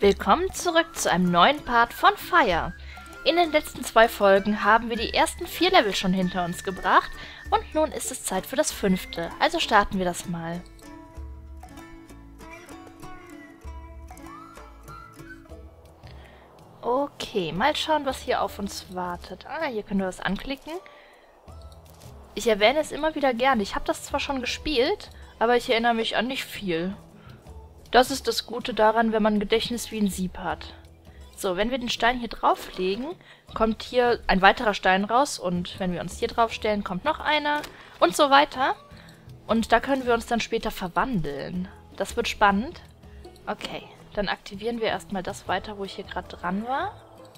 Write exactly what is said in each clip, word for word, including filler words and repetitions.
Willkommen zurück zu einem neuen Part von Fire. In den letzten zwei Folgen haben wir die ersten vier Level schon hinter uns gebracht und nun ist es Zeit für das fünfte, also starten wir das mal. Okay, mal schauen, was hier auf uns wartet. Ah, hier können wir was anklicken. Ich erwähne es immer wieder gerne. Ich habe das zwar schon gespielt, aber ich erinnere mich an nicht viel. Das ist das Gute daran, wenn man ein Gedächtnis wie ein Sieb hat. So, wenn wir den Stein hier drauflegen, kommt hier ein weiterer Stein raus und wenn wir uns hier draufstellen, kommt noch einer und so weiter. Und da können wir uns dann später verwandeln. Das wird spannend. Okay, dann aktivieren wir erstmal das weiter, wo ich hier gerade dran war.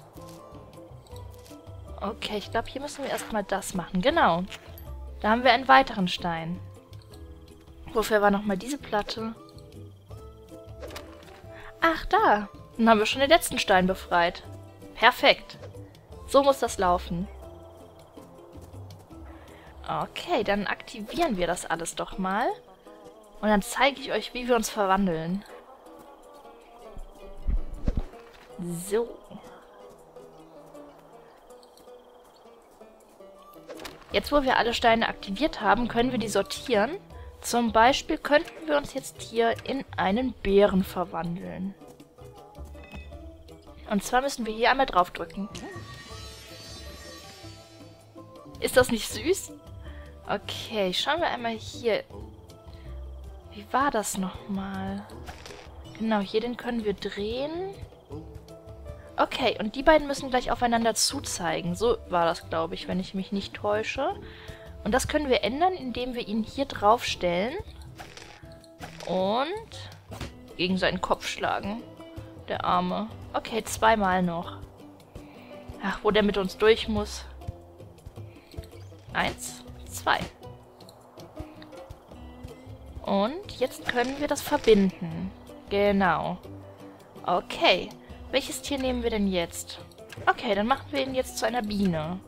Okay, ich glaube, hier müssen wir erstmal das machen. Genau. Da haben wir einen weiteren Stein. Wofür war nochmal diese Platte? Ach, da. Dann haben wir schon den letzten Stein befreit. Perfekt. So muss das laufen. Okay, dann aktivieren wir das alles doch mal. Und dann zeige ich euch, wie wir uns verwandeln. So. Jetzt, wo wir alle Steine aktiviert haben, können wir die sortieren. Zum Beispiel könnten wir uns jetzt hier in einen Bären verwandeln. Und zwar müssen wir hier einmal draufdrücken. Ist das nicht süß? Okay, schauen wir einmal hier. Wie war das nochmal? Genau, hier den können wir drehen. Okay, und die beiden müssen gleich aufeinander zuzeigen. So war das, glaube ich, wenn ich mich nicht täusche. Und das können wir ändern, indem wir ihn hier drauf stellen und gegen seinen Kopf schlagen. Der Arme. Okay, zweimal noch. Ach, wo der mit uns durch muss. Eins, zwei. Und jetzt können wir das verbinden. Genau. Okay. Welches Tier nehmen wir denn jetzt? Okay, dann machen wir ihn jetzt zu einer Biene.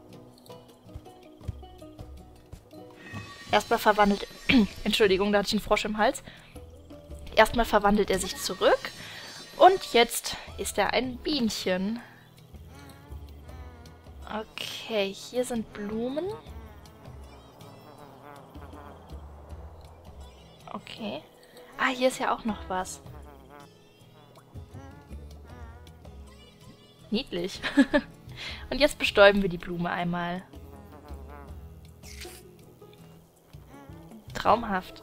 Erstmal verwandelt... Entschuldigung, da hatte ich einen Frosch im Hals. Erstmal verwandelt er sich zurück. Und jetzt ist er ein Bienchen. Okay, hier sind Blumen. Okay. Ah, hier ist ja auch noch was. Niedlich. Und jetzt bestäuben wir die Blume einmal. Traumhaft.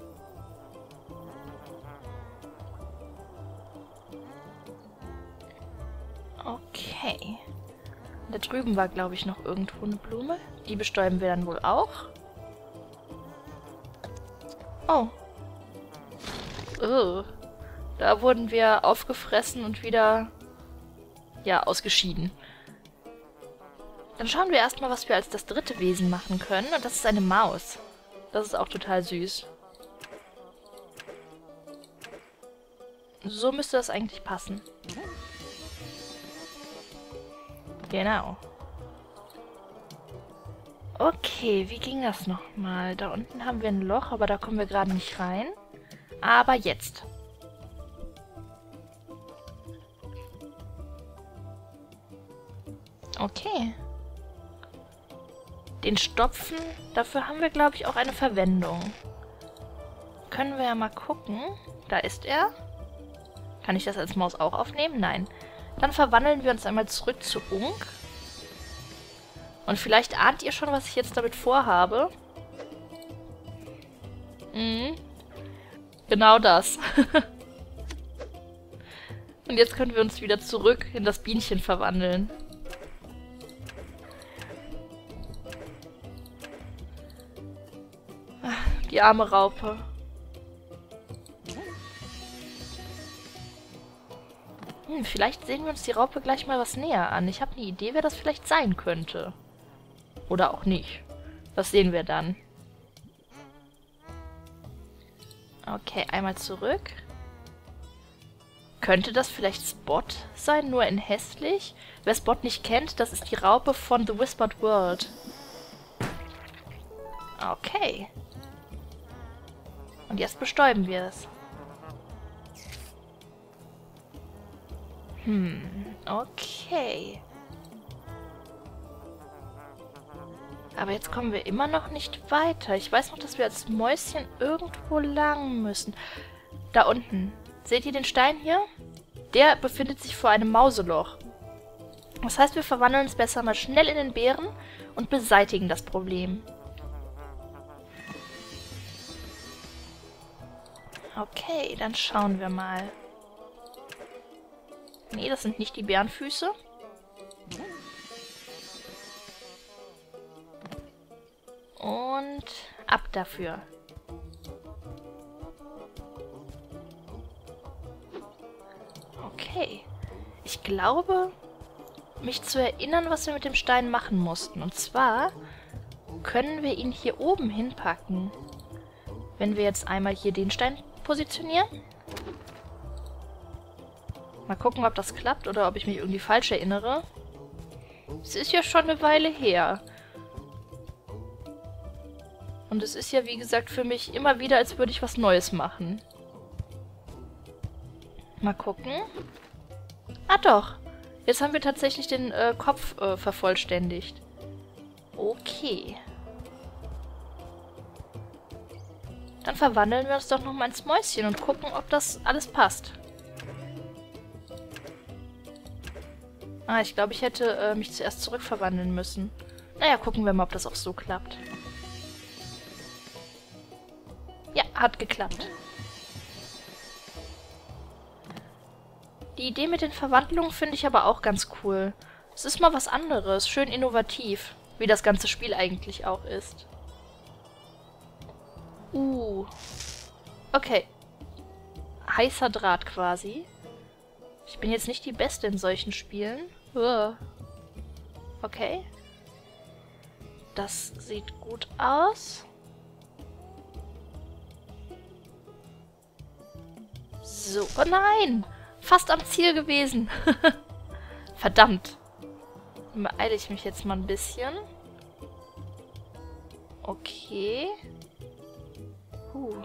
Okay. Da drüben war, glaube ich, noch irgendwo eine Blume. Die bestäuben wir dann wohl auch. Oh. Oh. Da wurden wir aufgefressen und wieder... ja, ausgeschieden. Dann schauen wir erstmal, was wir als das dritte Wesen machen können. Und das ist eine Maus. Das ist auch total süß. So müsste das eigentlich passen. Genau. Okay, wie ging das nochmal? Da unten haben wir ein Loch, aber da kommen wir gerade nicht rein. Aber jetzt. Okay. Den Stopfen, dafür haben wir, glaube ich, auch eine Verwendung. Können wir ja mal gucken. Da ist er. Kann ich das als Maus auch aufnehmen? Nein. Dann verwandeln wir uns einmal zurück zu Unk. Und vielleicht ahnt ihr schon, was ich jetzt damit vorhabe. Mhm. Genau das. Und jetzt können wir uns wieder zurück in das Bienchen verwandeln. Die arme Raupe. Hm, vielleicht sehen wir uns die Raupe gleich mal was näher an. Ich habe eine Idee, wer das vielleicht sein könnte. Oder auch nicht. Das sehen wir dann. Okay, einmal zurück. Könnte das vielleicht Spot sein, nur in hässlich? Wer Spot nicht kennt, das ist die Raupe von The Whispered World. Okay. Und jetzt bestäuben wir es. Hm, okay. Aber jetzt kommen wir immer noch nicht weiter. Ich weiß noch, dass wir als Mäuschen irgendwo lang müssen. Da unten. Seht ihr den Stein hier? Der befindet sich vor einem Mauseloch. Das heißt, wir verwandeln uns besser mal schnell in den Bären und beseitigen das Problem. Okay, dann schauen wir mal. Nee, das sind nicht die Bärenfüße. Und ab dafür. Okay. Ich glaube, mich zu erinnern, was wir mit dem Stein machen mussten. Und zwar können wir ihn hier oben hinpacken. Wenn wir jetzt einmal hier den Stein positionieren. Mal gucken, ob das klappt oder ob ich mich irgendwie falsch erinnere. Es ist ja schon eine Weile her. Und es ist ja, wie gesagt, für mich immer wieder, als würde ich was Neues machen. Mal gucken. Ah doch. Jetzt haben wir tatsächlich den äh, Kopf äh, vervollständigt. Okay. Dann verwandeln wir uns doch nochmal ins Mäuschen und gucken, ob das alles passt. Ah, ich glaube, ich hätte äh, mich zuerst zurückverwandeln müssen. Naja, gucken wir mal, ob das auch so klappt. Ja, hat geklappt. Die Idee mit den Verwandlungen finde ich aber auch ganz cool. Es ist mal was anderes, schön innovativ, wie das ganze Spiel eigentlich auch ist. Uh. Okay. Heißer Draht quasi. Ich bin jetzt nicht die Beste in solchen Spielen. Uh. Okay. Das sieht gut aus. So. Oh nein! Fast am Ziel gewesen. Verdammt. Dann beeile ich mich jetzt mal ein bisschen. Okay. Huh.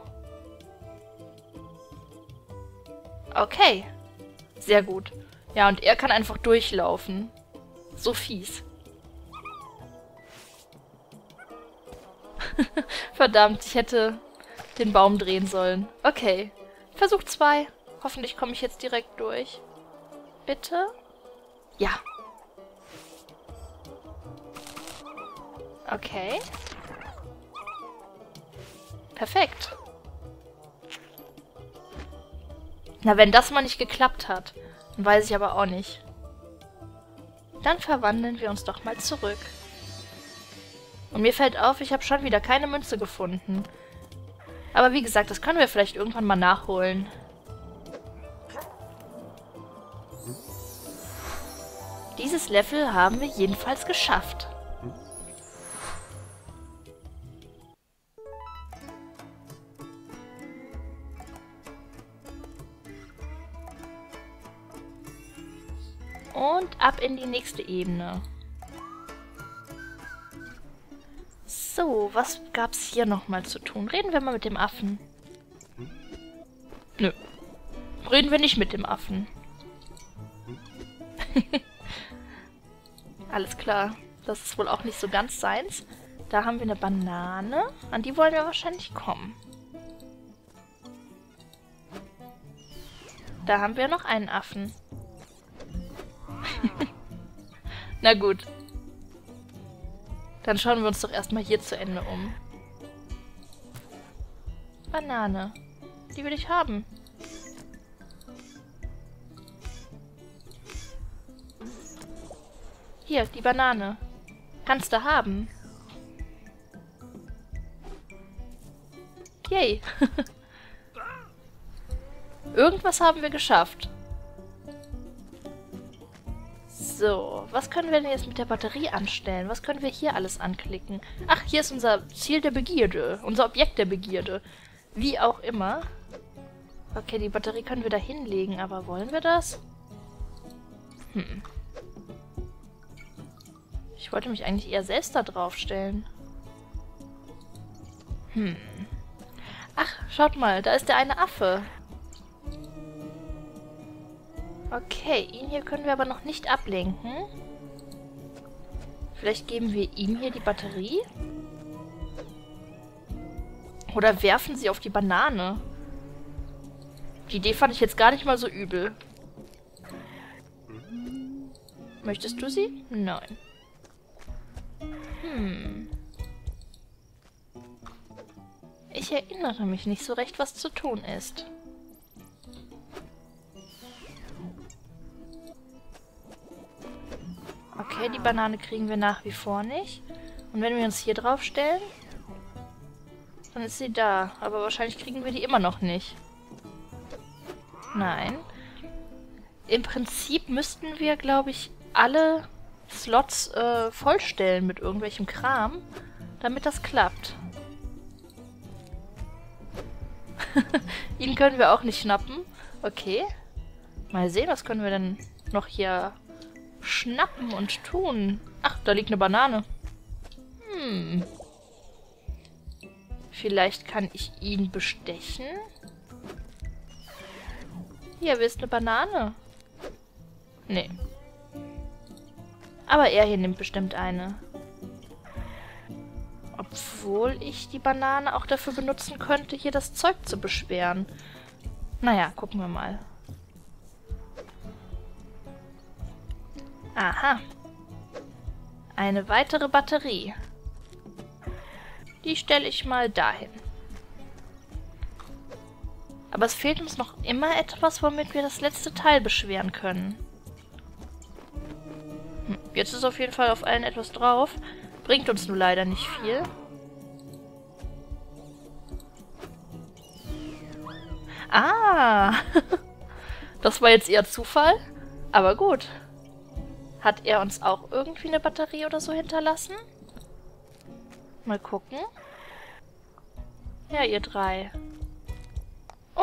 Okay. Sehr gut. Ja, und er kann einfach durchlaufen. So fies. Verdammt, ich hätte den Baum drehen sollen. Okay. Versuch zwei. Hoffentlich komme ich jetzt direkt durch. Bitte? Ja. Okay. Perfekt. Na, wenn das mal nicht geklappt hat, dann weiß ich aber auch nicht. Dann verwandeln wir uns doch mal zurück. Und mir fällt auf, ich habe schon wieder keine Münze gefunden. Aber wie gesagt, das können wir vielleicht irgendwann mal nachholen. Dieses Level haben wir jedenfalls geschafft. Und ab in die nächste Ebene. So, was gab's hier nochmal zu tun? Reden wir mal mit dem Affen. Nö. Reden wir nicht mit dem Affen. Alles klar. Das ist wohl auch nicht so ganz seins. Da haben wir eine Banane. An die wollen wir wahrscheinlich kommen. Da haben wir noch einen Affen. Na gut. Dann schauen wir uns doch erstmal hier zu Ende um. Banane. Die will ich haben. Hier, die Banane. Kannst du haben. Yay. Irgendwas haben wir geschafft. So, was können wir denn jetzt mit der Batterie anstellen? Was können wir hier alles anklicken? Ach, hier ist unser Ziel der Begierde. Unser Objekt der Begierde. Wie auch immer. Okay, die Batterie können wir da hinlegen, aber wollen wir das? Hm. Ich wollte mich eigentlich eher selbst da drauf stellen. Hm. Ach, schaut mal, da ist der eine Affe. Okay, ihn hier können wir aber noch nicht ablenken. Vielleicht geben wir ihm hier die Batterie. Oder werfen sie auf die Banane. Die Idee fand ich jetzt gar nicht mal so übel. Möchtest du sie? Nein. Hm. Ich erinnere mich nicht so recht, was zu tun ist. Okay, die Banane kriegen wir nach wie vor nicht. Und wenn wir uns hier drauf stellen, dann ist sie da. Aber wahrscheinlich kriegen wir die immer noch nicht. Nein. Im Prinzip müssten wir, glaube ich, alle Slots äh, vollstellen mit irgendwelchem Kram, damit das klappt. Ihn können wir auch nicht schnappen. Okay. Mal sehen, was können wir denn noch hier schnappen und tun. Ach, da liegt eine Banane. Hm. Vielleicht kann ich ihn bestechen. Hier, willst du eine Banane? Nee. Aber er hier nimmt bestimmt eine. Obwohl ich die Banane auch dafür benutzen könnte, hier das Zeug zu beschweren. Naja, gucken wir mal. Aha. Eine weitere Batterie. Die stelle ich mal dahin. Aber es fehlt uns noch immer etwas, womit wir das letzte Teil beschweren können. Hm, jetzt ist auf jeden Fall auf allen etwas drauf. Bringt uns nur leider nicht viel. Ah! Das war jetzt eher Zufall. Aber gut. Hat er uns auch irgendwie eine Batterie oder so hinterlassen? Mal gucken. Ja, ihr drei. Oh.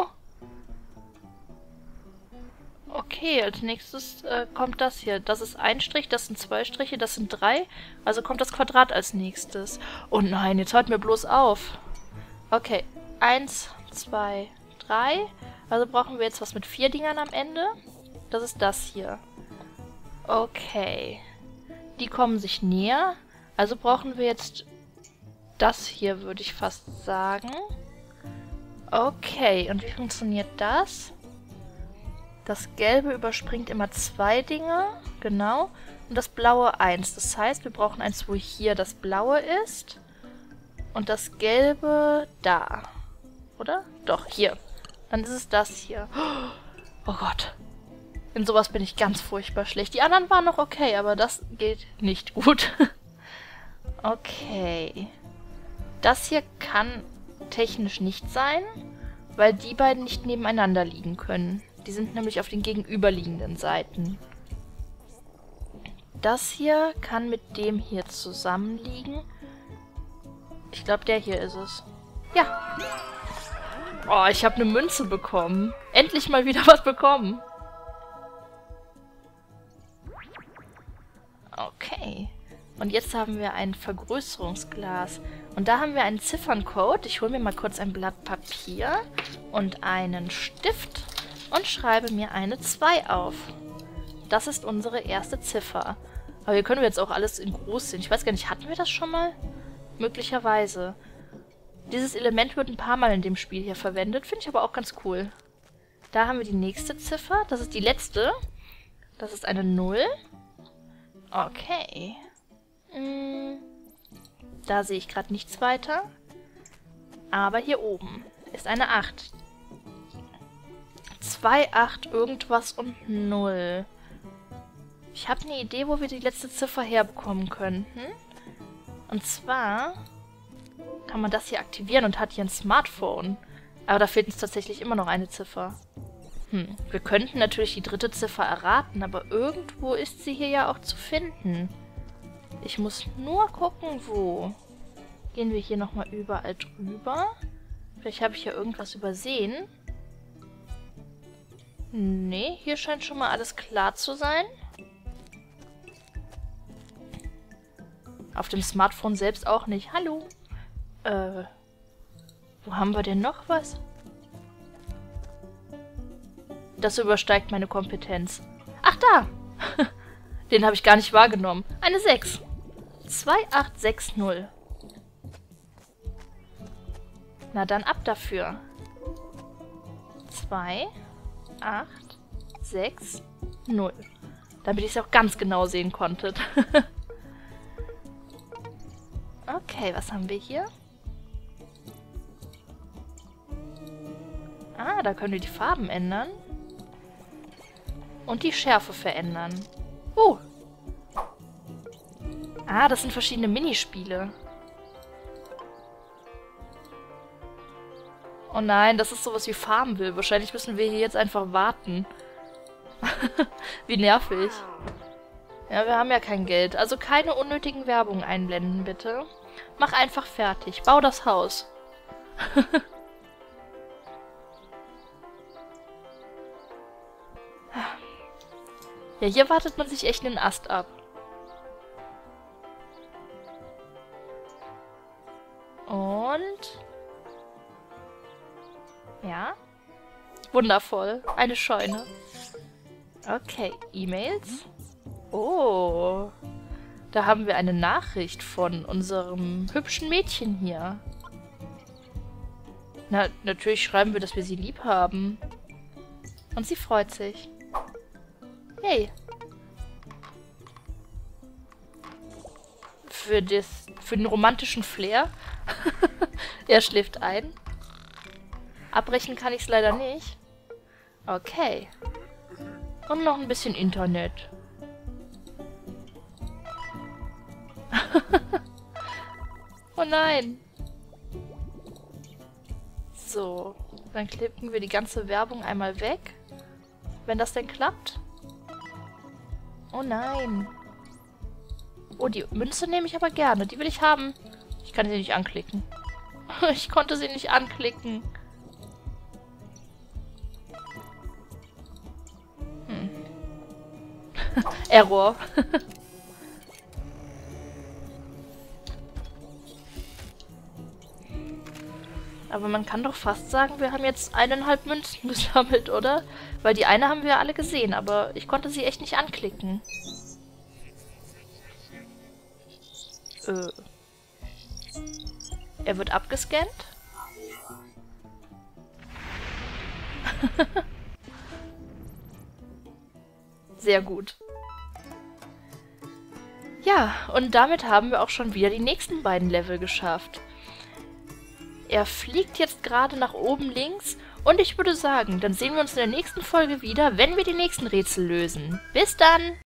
Okay, als nächstes äh, kommt das hier. Das ist ein Strich, das sind zwei Striche, das sind drei. Also kommt das Quadrat als nächstes. Oh nein, jetzt hört mir bloß auf. Okay, eins, zwei, drei. Also brauchen wir jetzt was mit vier Dingern am Ende. Das ist das hier. Okay. Die kommen sich näher. Also brauchen wir jetzt das hier, würde ich fast sagen. Okay, und wie funktioniert das? Das Gelbe überspringt immer zwei Dinge. Genau. Und das Blaue eins. Das heißt, wir brauchen eins, wo hier das Blaue ist. Und das Gelbe da. Oder? Doch, hier. Dann ist es das hier. Oh Gott. In sowas bin ich ganz furchtbar schlecht. Die anderen waren noch okay, aber das geht nicht gut. Okay. Das hier kann technisch nicht sein, weil die beiden nicht nebeneinander liegen können. Die sind nämlich auf den gegenüberliegenden Seiten. Das hier kann mit dem hier zusammenliegen. Ich glaube, der hier ist es. Ja. Oh, ich habe eine Münze bekommen. Endlich mal wieder was bekommen. Okay. Und jetzt haben wir ein Vergrößerungsglas. Und da haben wir einen Zifferncode. Ich hole mir mal kurz ein Blatt Papier und einen Stift und schreibe mir eine zwei auf. Das ist unsere erste Ziffer. Aber hier können wir jetzt auch alles in groß sehen. Ich weiß gar nicht, hatten wir das schon mal? Möglicherweise. Dieses Element wird ein paar Mal in dem Spiel hier verwendet. Finde ich aber auch ganz cool. Da haben wir die nächste Ziffer. Das ist die letzte. Das ist eine null. Okay. Hm. Da sehe ich gerade nichts weiter. Aber hier oben ist eine acht. zwei, acht, irgendwas und null. Ich habe eine Idee, wo wir die letzte Ziffer herbekommen könnten. Und zwar kann man das hier aktivieren und hat hier ein Smartphone. Aber da fehlt uns tatsächlich immer noch eine Ziffer. Hm, wir könnten natürlich die dritte Ziffer erraten, aber irgendwo ist sie hier ja auch zu finden. Ich muss nur gucken, wo. Gehen wir hier nochmal überall drüber. Vielleicht habe ich ja irgendwas übersehen. Nee, hier scheint schon mal alles klar zu sein. Auf dem Smartphone selbst auch nicht. Hallo. Äh, wo haben wir denn noch was? Das übersteigt meine Kompetenz. Ach, da! Den habe ich gar nicht wahrgenommen. Eine sechs. zwei acht sechs null. Na dann ab dafür. zwei acht sechs null. Damit ich es auch ganz genau sehen konnte. Okay, was haben wir hier? Ah, da können wir die Farben ändern. Und die Schärfe verändern. Oh! Ah, das sind verschiedene Minispiele. Oh nein, das ist sowas wie Farmville. Wahrscheinlich müssen wir hier jetzt einfach warten. Wie nervig. Ja, wir haben ja kein Geld. Also keine unnötigen Werbung einblenden, bitte. Mach einfach fertig. Bau das Haus. Ja, hier wartet man sich echt einen Ast ab. Und... Ja. Wundervoll. Eine Scheune. Okay, E-Mails. Oh. Da haben wir eine Nachricht von unserem hübschen Mädchen hier. Na, natürlich schreiben wir, dass wir sie lieb haben. Und sie freut sich. Hey. Für, das, für den romantischen Flair. Er schläft ein. Abbrechen kann ich es leider nicht. Okay. Und noch ein bisschen Internet. Oh nein. So. Dann klicken wir die ganze Werbung einmal weg. Wenn das denn klappt. Oh nein. Oh, die Münze nehme ich aber gerne. Die will ich haben. Ich kann sie nicht anklicken. Ich konnte sie nicht anklicken. Hm. Error. Aber man kann doch fast sagen, wir haben jetzt eineinhalb Münzen gesammelt, oder? Weil die eine haben wir ja alle gesehen, aber ich konnte sie echt nicht anklicken. Äh. Er wird abgescannt? Sehr gut. Ja, und damit haben wir auch schon wieder die nächsten beiden Level geschafft. Er fliegt jetzt gerade nach oben links und ich würde sagen, dann sehen wir uns in der nächsten Folge wieder, wenn wir die nächsten Rätsel lösen. Bis dann!